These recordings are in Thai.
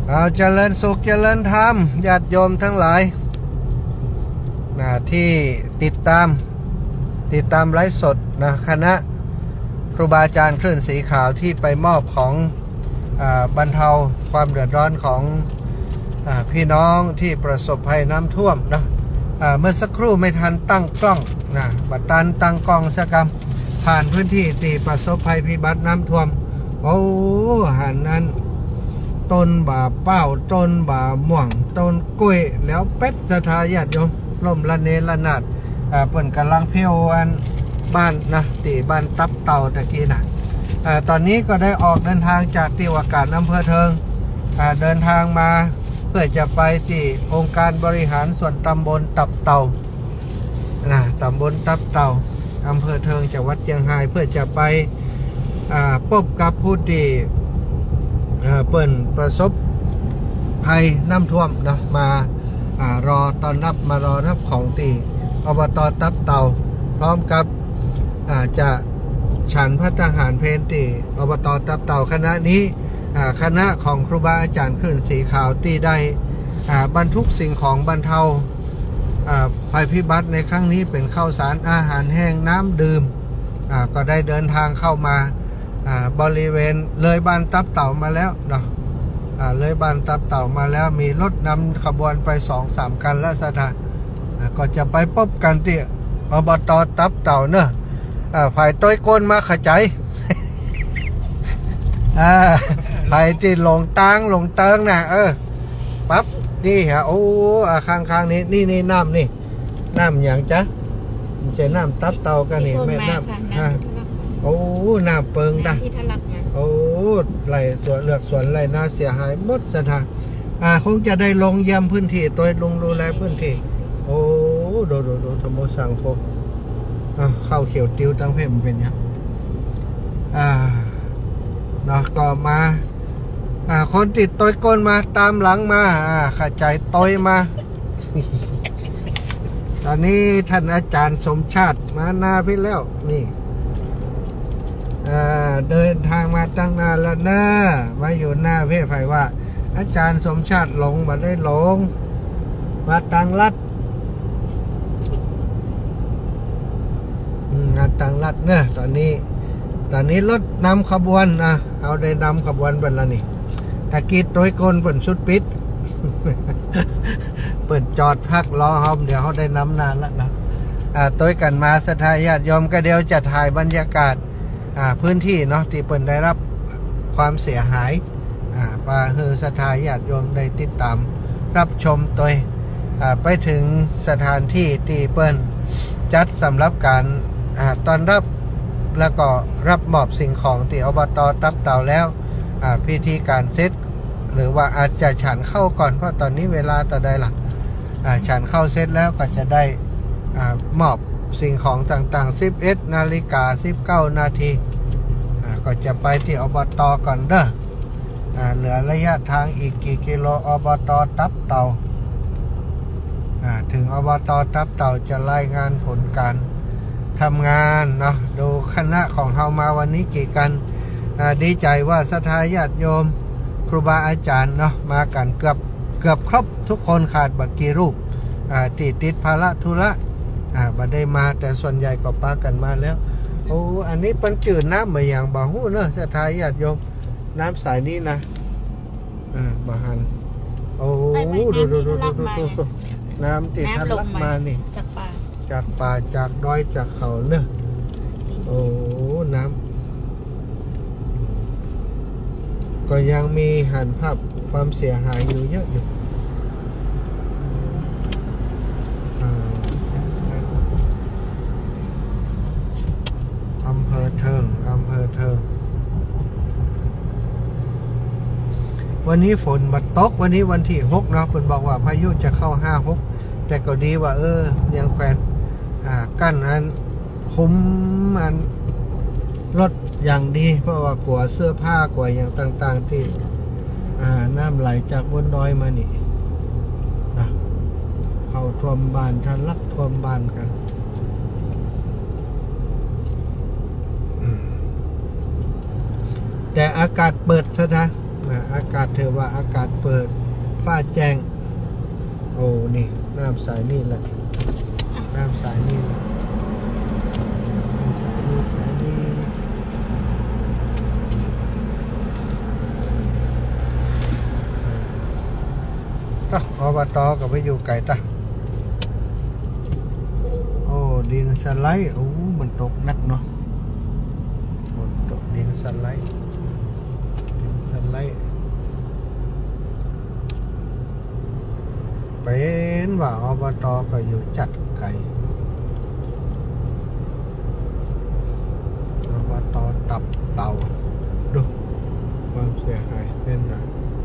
เอาเจริญสุขเจริญธรรมญาติโยมทั้งหลายที่ติดตามไลฟ์สดคณะครูบาอาจารย์คลื่นสีขาวที่ไปมอบของบรรเทาความเดือดร้อนของพี่น้องที่ประสบภัยน้ำท่วมเมื่อสักครู่ไม่ทันตั้งกล้องบัดตันตั้งกล้องสักกรรมผ่านพื้นที่ที่ประสบภัยพิบัติน้ำท่วมโอ้หันนั้นต้นบ่าเป้าต้นบ่าม่วงต้นกล้วยแล้วเป็ดสถาญาติโยมล่มละเนระนาดเปิ่นกำลังเพียวอันบ้านตีบ้านตับเต่าตะกี้ตอนนี้ก็ได้ออกเดินทางจากที่ว่าการอำเภอเทิงเดินทางมาเพื่อจะไปที่องค์การบริหารส่วนตำบลตับเต่าตำบลตับเต่าอำเภอเทิงจังหวัดเชียงรายเพื่อจะไปพบกับผู้ที่เปิ่นประสบภัยน้ำท่วมมารอต้อนรับมารอรับของตีอบต.ตับเต่าพร้อมกับจะฉันพัฒหารเพนตีอบต.ตับเต่าคณะนี้คณะของครูบาอาจารย์คลื่นสีขาวตีได้บรรทุกสิ่งของบรรเทาภัยพิบัติในครั้งนี้เป็นข้าวสารอาหารแห้งน้ำดื่มก็ได้เดินทางเข้ามาบริเวณเลยบ้านตับเต่ามาแล้วเลยบ้านตับเต่ามาแล้วมีรถนำขบวนไป 2-3 คันและสถานก็จะไปพบกันที่อบต.ตับเต่าฝ่ายต้อยก้นมาขจายฝ่ายที่ลงเติงปั๊บนี่ฮะโอ้ข้างนี้นี่น้ำอย่างจ๊ะมันจะน้ำตับเต่ากันนี่แม่น้ำโอ้น้ำเปิงโอ้ไหลสวนไหลนาเสียหายหมดสถานคงจะได้ลงเยี่ยมพื้นที่ตัวลงดูแลพื้นที่โอ้ดูธรรมสังโฆเข้าเขียวติ้วตั้งเพ่มเป็นยังก็มาคนติดต้อยก้นมาตามหลังมาขจายต้อยมา ตอนนี้ท่านอาจารย์สมชาติมาหน้าพี่แล้วนี่เดินทางมาตั้งนานแล้วมาอยู่หน้าเพ่ไฟว่าอาจารย์สมชาติหลงมาได้หลงมาตังรัดตังรัดตอนนี้รถนำขบวนเอาได้นำขบวนเป็นละนี่ตะกี้ต้อยก้นเปิ่นสุดปิด เปิ่นจอดพักรอเขาเดี๋ยวเขาได้นำนานแล้วต้อยกันมาสถานญาติโยมก็เดี๋ยวจะถ่ายบรรยากาศพื้นที่ที่เปิ่นได้รับความเสียหายมาคือสถานญาติโยมได้ติดตามรับชมตัวไปถึงสถานที่ที่เปิ่นจัดสำหรับการต้อนรับแล้วก็รับมอบสิ่งของที่อบต.ตับเต่าแล้วพิธีการเซตหรือว่าอาจจะฉันเข้าก่อนเพราะตอนนี้เวลาต่อใดล่ะฉันเข้าเซตแล้วก็จะได้มอบสิ่งของต่างๆ 11 นาฬิกา 19 นาทีก็จะไปที่อบต.ก่อนเหลือระยะทางอีกกี่กิโลอบต.ตับเต่าถึงอบต.ตับเต่าจะรายงานผลการทำงานดูคณะของเฮามาวันนี้กี่กันดีใจว่าศรัทธาญาติโยมครูบาอาจารย์มากันเกือบครบทุกคนขาดบักกี่รูปติดภาระธุระบัดได้มาแต่ส่วนใหญ่ก็ปากันมาแล้วโอ้อันนี้ปันจืดน้ำมาอย่างบ่หู้ศรัทธาญาติโยมน้ำสายนี้บ่หันโอ้ดูน้ำติดทะลักมานี่จากป่าจากดอยจากเขาโอ้น้ำก็ยังมีหันภาพความเสียหายอยู่เยอะอยู่อำเภอเทิงวันนี้ฝนมาตกวันนี้วันที่6เพิ่นบอกว่าพายุจะเข้า5-6แต่ก็ดีว่ายังแขวนกั้นคุ้มรถอย่างดีเพราะว่ากลัวเสื้อผ้ากลัวอย่างต่างๆที่น้ำไหลจากบนดอยมานี่เข้าท่วมบ้านทะลักท่วมบ้านกันแต่อากาศเปิดซะนะอากาศเธอว่าอากาศเปิดฟ้าแจ้งโอ้นี่น้ำสายนี่แหละน้ำสายนี่แหละสายนี่สายนี่ต่อบต.ก็ไปอยู่ไกลตะโอ้ดินสไลด์โอ้มันตกหนักเนาะตกดินสไลด์เป็นว่าอบต.ก็อยู่จัดไกลอบต.ตับเต่าดูความเสียหายเป็นไง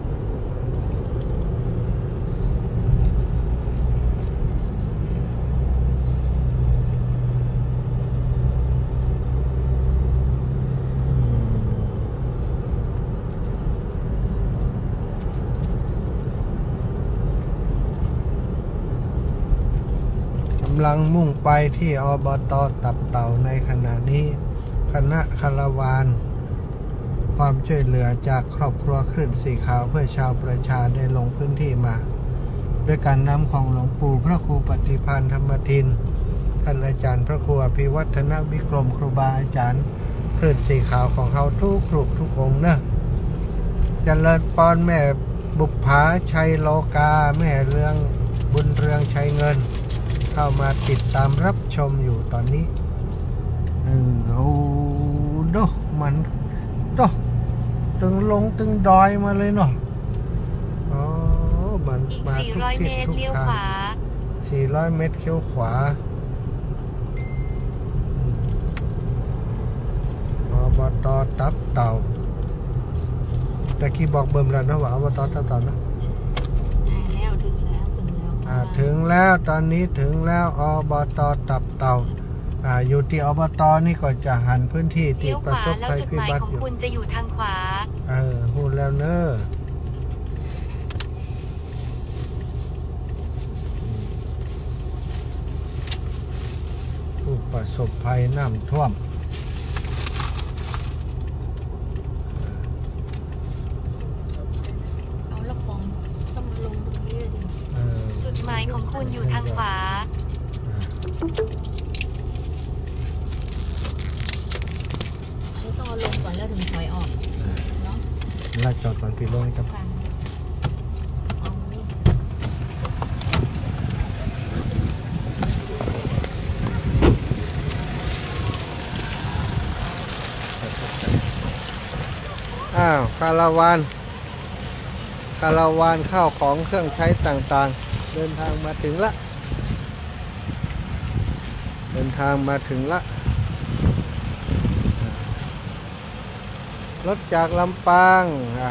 กำลังมุ่งไปที่อบต.ตับเต่าในขณะนี้คณะคาราวานความช่วยเหลือจากครอบครัวคลื่นสีขาวเพื่อชาวประชาได้ลงพื้นที่มาด้วยการนำของหลวงปู่พระครูปฏิภาณธรรมทินท่านอาจารย์พระครูอภิวัฒนวิกรมครูบาอาจารย์คลื่นสีขาวของเขาทุกรูปทุกองค์เนอะเจริญพรแม่บุปผาชัยโลกาแม่เรืองบุญเรืองชัยเงินเข้ามาติดตามรับชมอยู่ตอนนี้โอ้ดูมันดูตึงลงตึงดอยมาเลยเนาะอ๋อมันอีกมาทุก 400 เมทิศตรทุกเลี้ยวทาขวาง 400 เมตรเลี้ยวขวาอบต.ตับเต่าแต่กี้บอกเบิ่มแล้วนะว่าอบต.ตับเต่านะถึงแล้วตอนนี้ถึงแล้วอบต.ตับเต่าอยู่ที่อบต.นี่ก็จะหันพื้นที่ที่ประสบภัยพิบัติอยู่คุณจะอยู่ทางขวาพูดแล้วเนอะผู้ประสบภัยน้ำท่วมเอาละปองต้องลงตรงนี้ดิจุดหมายของคุณอยู่ทางขวาต้องลงก่อนแล้วถึงถอยออกเนาะลาดจอดก่อนพี่ลงครับคาราวานข้าวของเครื่องใช้ต่างๆเดินทางมาถึงละรถจากลำปาง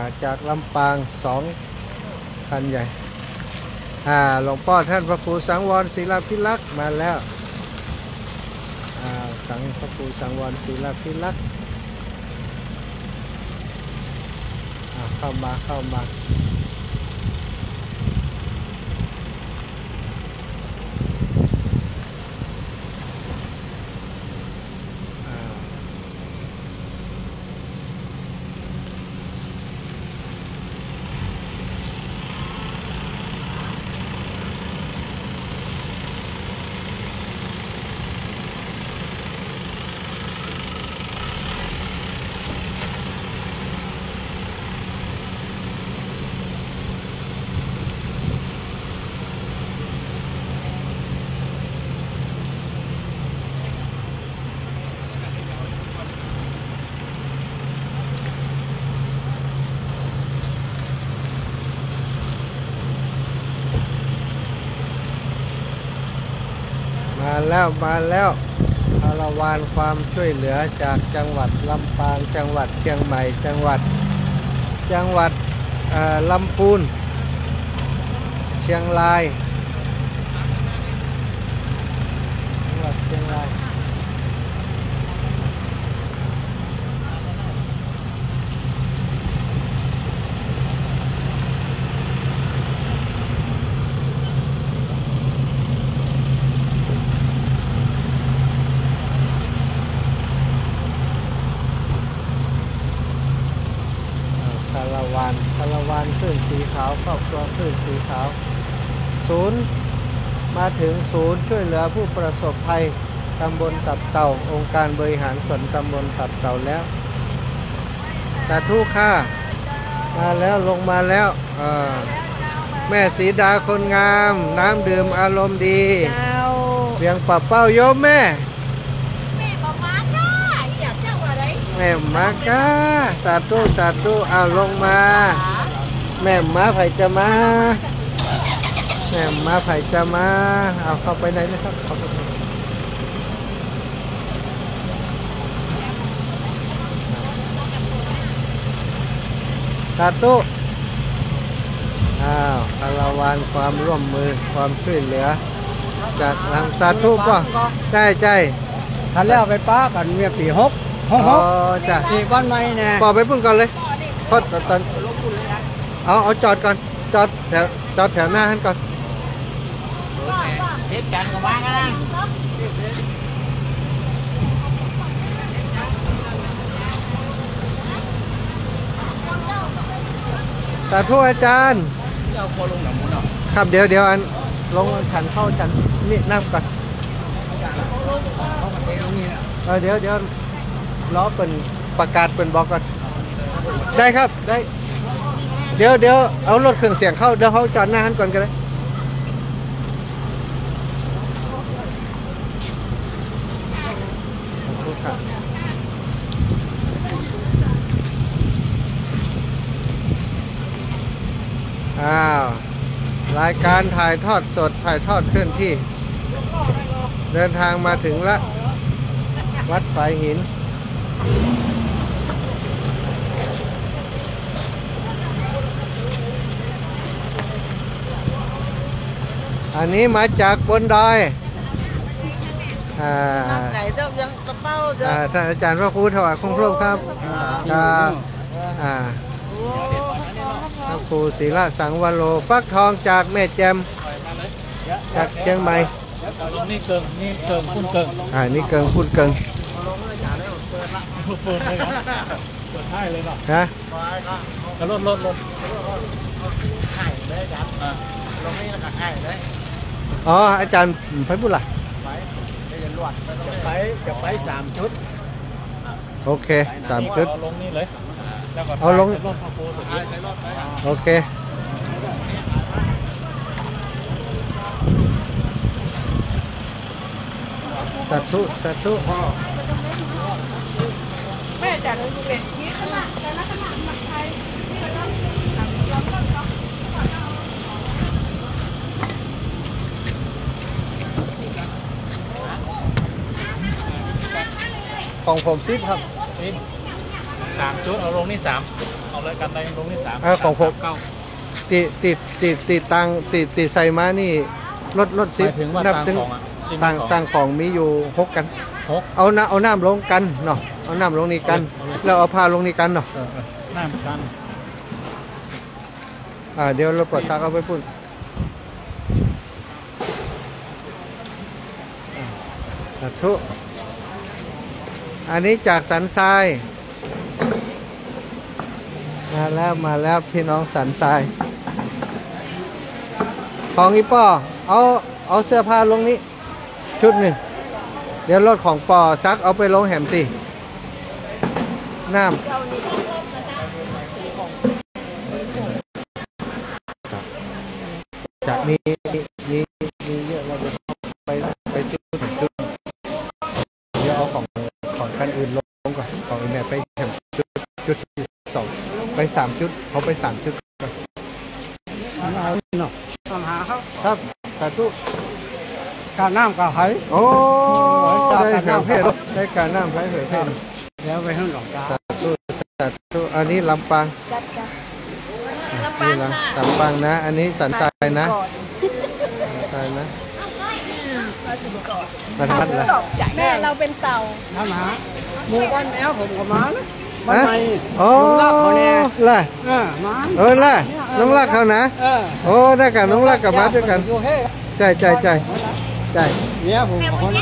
2 คันใหญ่หลวงพ่อท่านพระครูสังวรศิลาภิลักษ์มาแล้วพระครูสังวรศิลาภิลักษ์เข้ามาแล้วคาราวานความช่วยเหลือจากจังหวัดลำปางจังหวัดเชียงใหม่จังหวัดลำพูนเชียงรายจังหวัดเชียงรายคาราวานละวานคลื่นสีขาวครอบครัวคลื่นสีขาวศูนย์มาถึงศูนย์ช่วยเหลือผู้ประสบภัยตำบลตับเต่าองค์การบริหารส่วนตำบลตับเต่าแล้วสาธุค่ะมาแล้วลงมาแล้วแม่สีดาคนงามน้ำดื่มอารมณ์ดีเสียงปับเป้าโยมแม่แม่มาก้าสาธุสาธุเอาลงมาแม่มาไผ่จะมาแม่มาไผ่จะมาเอาเข้าไปไหนนะครับเข้าไปสาธุอ้าวคารวานความร่วมมือความช่วยเหลือจากทางสาธุก็ใช่ใช่ทันแล้วไปป้ากันเมียปี6 จ้ะที่บ้านใหม่แน่ปอไปพุ่งก่อนเลยเพราะตอนเอาจอดก่อนจอดแถวหน้าท่านก่อนเฮ็ดกันกับบ้านกันสาธุอาจารย์ครับเดี๋ยวอันลงฉันเข้าฉันนี่นั่งก่อนเดี๋ยวล้อเป็นประกาศเป็นบอกก่อนได้ครับได้เดี๋ยวเอารถเครื่องเสียงเข้าเดี๋ยวเขาจอดหน้าท่านก่อนก็ได้อ้าวรายการถ่ายทอดสดถ่ายทอดเคลื่อนที่เดินทางมาถึงละวัดฝายหินอันนี้มาจากบนดอยไหนเจ้ายังกระเป๋าท่านอาจารย์พระครูถวายคงครบครับครับพระครูศิลาสังวโรฟักทองจากแม่แจมจากเชียงใหม่นี่เกิงพุ่นเกิงนี่เกิงพุ่นเกิงเปิดเลยครับเปิดให้เลยเนาะฮะกระโดดไข่เลยอาจารย์ลงนี่แล้วก็ไข่เลยอาจารย์ไฟบุญล่ะจะไป3 ชุดโอเค3 ชุดลงนี่เลยเอาลงโอเคสาธุแม่จัดเลยเป็นยี่ขนาดแต่ละขนาดหมักไทยของผมซิปครับ 3 ชุดเอาลงนี่3เอาเลยกันได้ลงนี่3 ของผมติดตังติดใส่มานี่รถซิปนับถึงต่างของมีอยู่6กันเอาน้ำลงกันเนาะเอาน้ำลงนี่กันแล้วเอาผ้าลงนี่กันเนาะน้ำกันเดี๋ยวเราปลดซักเอาไปพุ่นสาธุอันนี้จากสันทรายมาแล้วพี่น้องสันทรายของอีป้อเอาเสื้อผ้าลงนี้ชุดหนึ่งเดี๋ยวรถของปอซักเอาไปลงแหมสิน้ำจากนี้เยอะเราจะไปจุดเดี๋ยวเอาของกันอื่นลงก่อนของอื่นเนี่ยไปแหมจุดที่2ไป3 ชุดเขาไป3 ชุดก่อนเอาเนาะทำหาเขาครับสาธุการน้ำกับไหโอ้ได้น้ำเพชรได้การน้ำเพชรแล้วไปให้หลวงตาสาธุอันนี้ลำปางนี่ลำปางนะอันนี้สันทรายนะใช่นะมาทัดเลยแม่เราเป็นเต่าทำหาหมู่บ้านแมวผมกับม้านะบ้านใหม่น้องรักเขาเนี่ยล่ะล่ะน้องรักเขานะโอ้ได้กันน้องรักกับม้าด้วยกันใจเนี่ยผมขอ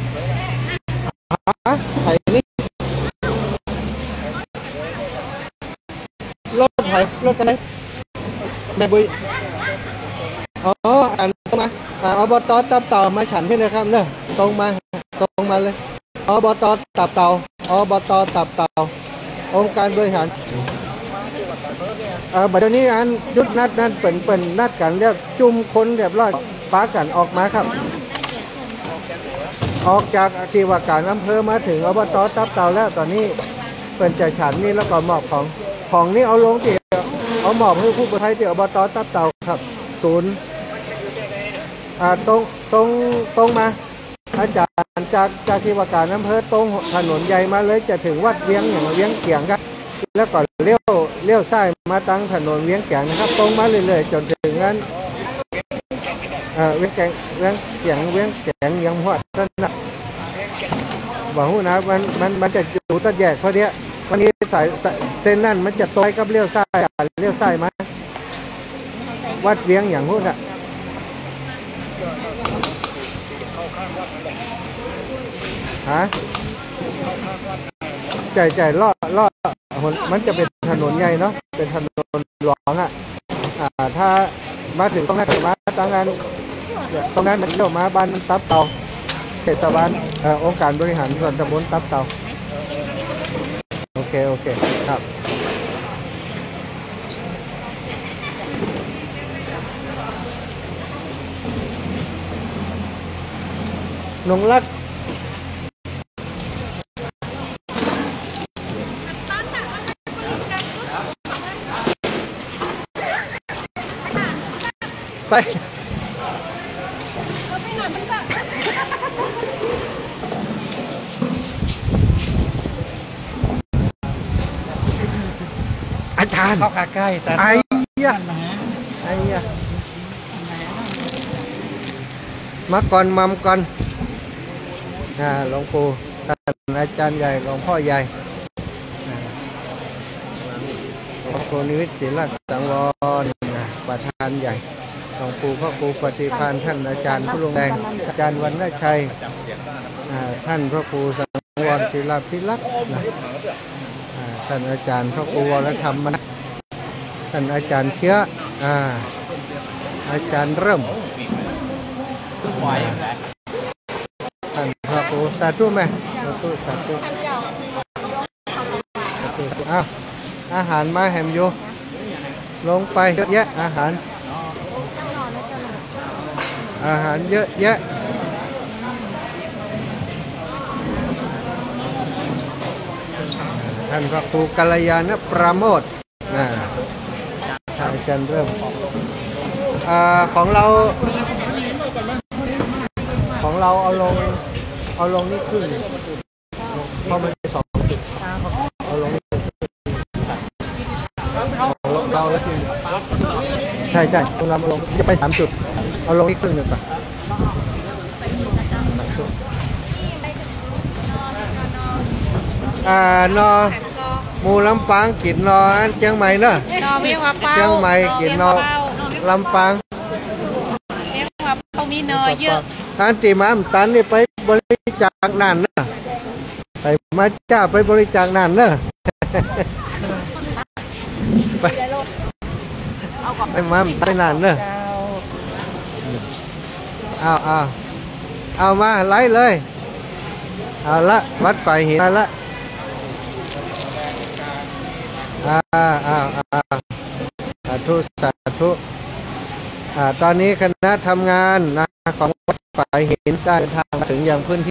ไข่นี่รถไถรถกันไหนแม่บุยอ๋ออันตรงมาอบตตับเต่ามาฉันพี่เลยครับเนอะตรงมาเลยอบตตับเต่าอบตตับเต่าองค์การบริหารบัดนี้อันยุดนัดนั้นเป็นนัดกันเรียกจุ่มคนเรียบร้อยป้ากันออกมาครับออกจากที่ว่าการอำเภอมาถึงอบตตับเต่าแล้วตอนนี้เป็นจะฉันนี่แล้วก็มอบของนี่เอาลงที่เอามอบให้ผู้ประทายที่อบตตับเต่าครับศูนย์ตรงมาอาจารย์จากที่ว่าการอำเภอตรงถนนใหญ่มาเลยจะถึงวัดเวียงอย่างเวียงเกียงครับแล้วก็เลี้ยวซ้ายมาตั้งถนนเวียงเกียงนะครับตรงมาเรื่อยๆจนถึงนั้นเวียงเกียงยังหัวนั่นนะบอกนะมันจะอยู่ตัดแยกเพราะเนี้ยวันนี้สายเส้นนั่นมันจะตรงกับเลี้ยวซ้ายมาวัดเวียงอย่างหัวน่ะฮะใจล่อมันจะเป็นถนนใหญ่เนาะเป็นถนนหลวงถ้ามาถึงตรงนั้นมาตั้งงานตรงนั้นมันเลี้ยวมาบ้านตับเต่าเทศบาลองค์การบริหารส่วนตำบลตับเต่าโอเคครับนงรักไปอาจารย์เข้าขาใกล้สัตว์ไอ้ยะมาก่อนมัมก่อนหลวงปู่ท่านอาจารย์ใหญ่หลวงพ่อใหญ่หลวงปู่นิวิตศิลสังวรประธานใหญ่หลวงปู่พระครูปฏิภาณท่านอาจารย์ผู้ลงแดงอาจารย์วรรณชัยท่านพระครูสังวรศิลพิลักษณ์ท่านอาจารย์พระครูวรธรรมท่านอาจารย์เชื้ออาจารย์เริ่มท่านพระครูสาธุไหมสาธุอาหารมาแหมอยู่ลงไปเยอะแยะอาหารเยอะแยะท่านพระครูกัลยาณประโมทอาจารย์เริ่มของเราเอาลงนี่ครึ่งเพราะมัน2 จุดเอาลงนี่เราแล้วจริงใช่เราลงจะไป3 จุดเอาลงนี่ครึ่งหนึ่งก่อนนอมูลำปางกินนออันเชียงใหม่เนอะเชียงใหม่กินนอลำปางมีเนยเยอะท่านตีมาตันนี่ไปบริจาคนั่นนะไปมาจ้าไปบริจาคนั่นนะไปมาไปนั่นนะเอามาไล่เลยเอาละวัดไฟหินละสาธุตอนนี้คณะทำงานของวัดฝ่ายหินได้ทางถึงยังพื้นที่